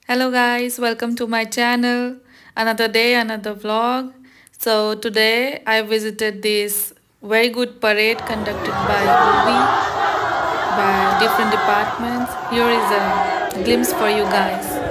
Hello guys, welcome to my channel. Another day, another vlog. So today I visited this very good parade conducted by OV by different departments. Here is a glimpse for you guys.